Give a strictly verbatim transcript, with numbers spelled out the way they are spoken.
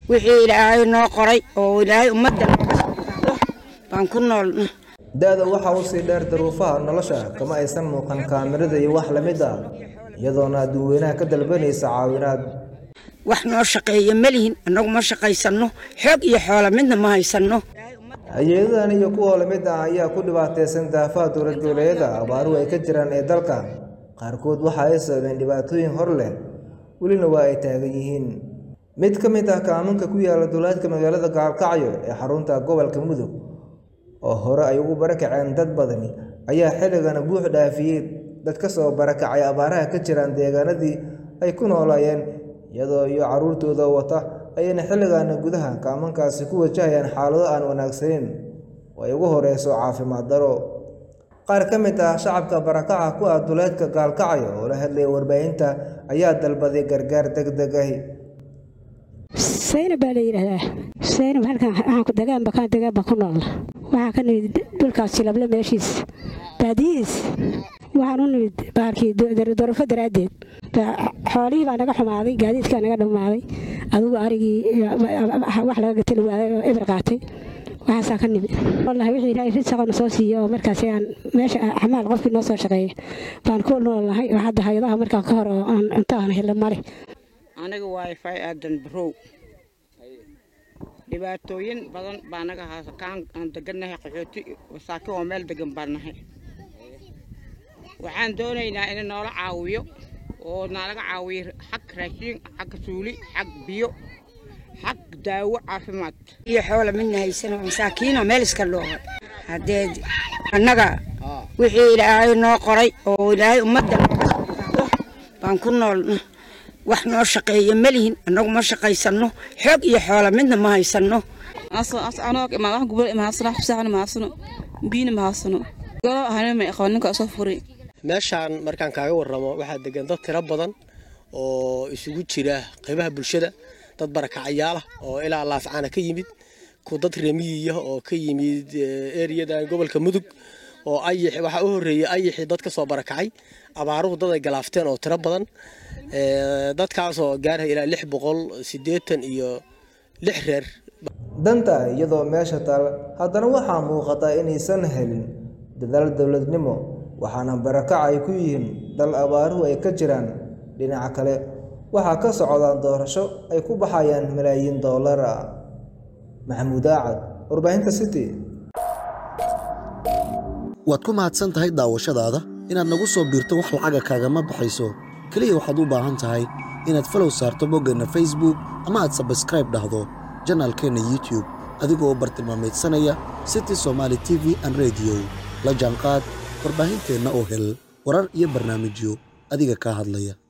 wixii ilaahay noo qoray oo ilaahay ummadda baan ku noolna da'da waxa uu sii dheer daruufaha nolosha kama aysan muuqan kaamirada iyo wax la mid ah iyadoona dadweynaha ka dalbanaysa caawinaad wax noo shaqeeyo malihin anagu ma shaqaysano xoog iyo xoolo midna ma haysano hay'adahan iyo kuwa la mid ah ayaa ku dhibaataysan daafaha dowlad goboleedyada abaaruhu ay ka jiraan ee dalka qaarkood waxa ay sababeen dhibaatooyin hor leh welina waa ay taagan yihiin mid ka mid ah kaaminka ku yaala duulaadka magaalada Gaalkacyo ee xarunta gobolka Mudug oo hore ay ugu barakaceen dad badan ayaa xilligan buux dhaafiyay dad ka soo barakacay abaaraha ka jiraan deegaanadii ay ku noolaayeen iyadoo iyo caruurtooda wata ayna xilligan gudaha kaaminkaasi ku wajahayaan xaalado aan wanaagsaneyn oo ay ugu horeyso caafimaad daro qaar ka mid ah shacabka barakaca ku ah duulaadka Gaalkacyo oo la hadlay warbaahinta ayaa dalbaday gargaar degdeg ah sayna baleeyraha sayna halkan aan ku dagaan bakaan dagaan ba ku nool waxa ka nimid dhulkaas silable meeshiis baadiis waxaan u nimid baarkii dorofo daraadeed xoolihii baa naga xumaaday gaadiidka naga dhamaaday adigu arigii wax laga gatay waa eber qaatay waxaas ka nimid wallahi wixii ilaahay risaqana soo siiyo markaas aan meesha xamaal qofkii noo soo shaqeeyay baan ku noolahay waxa hadda hay'adaha markaa ka hor aan intaan helay mare aniga wifi aadan barow dhibaatooyin badan baa naga haasa kaan aan deganahay qaxooti wasaaki oo meel degan baanahay waxaan doonaynaa in noola caawiyo oo naalaga caawiyo xaq raashin xaq suuli xaq biyo xaq daawo caafimaad iyo xoolo midna haysana masaakiina meel iska looga hadeed annaga wixii ilaahay noo qoray oo ilaahay ummadda baan ku noolna wax noo shaqeeyo malihin anagu ma shaqaysano xoog iyo xoolo midna ma haysano aso anoo ma wax gobol ma hasna xabsaan ma hasno biina ma hasno galo ahana ma aqoonin ka soo furay meeshaan markaan kaaga warramo waxa degan dad tiro badan oo isugu jira qaybaha bulshada dad barakacayaal oo ilaa laascaana ka yimid ku dad reemiyiya oo ka yimid area-da gobolka Mudug oo ay waxa u horeeyay ay dad ka soo barakacay abaaruhu dad ay galaafteen oo tiro badan ee dadkaas oo gaaray ilaa lix boqol siddeetan iyo lix reer danta iyadoo meesha taal haddana waxaa muuqata inaysan helin dadaal dowladnimo waxaana barakac ay ku yihiin dal abaaruhu ay ka jiraan dhinaca kale waxaa ka socdaan doorasho ay ku baxayaan malaayiin dollar maxamuud aacad warbaahinta city waad ku mahadsan tahay daawashadaada inaad nagu soo biirto wax lacaga kaagama baxayso kaliya waxaad u baahan tahay inaad follow saarto boggeenna Facebook ama aad subscribe dhahdo channelkeena YouTube adigoo bartilmaameedsanaya City Somali T V and Radio la jaanqaad warbaahinteena oo hel warar iyo barnaamijyo adiga ka hadlaya.